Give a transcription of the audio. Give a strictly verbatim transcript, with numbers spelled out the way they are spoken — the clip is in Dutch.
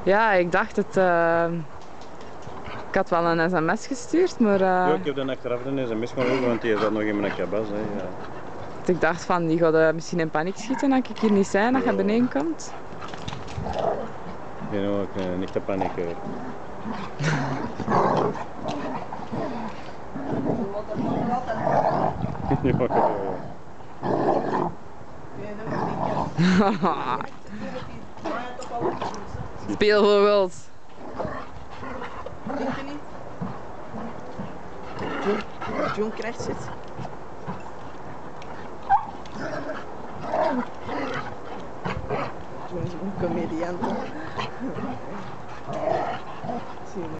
Ja, ik dacht het. Uh... Ik had wel een sms gestuurd, maar... Uh... Ja, ik heb dan achteraf een sms gehoord, want die zat nog in mijn kabas. Hè, ja. Ik dacht van, die gaat uh, misschien in paniek schieten dat ik hier niet zijn, dat je ja. beneden komt. Ja, nou, ik uh, niet de paniek hoor. Speelvogels. Denk je niet? John, John krijgt het. John is een comediant.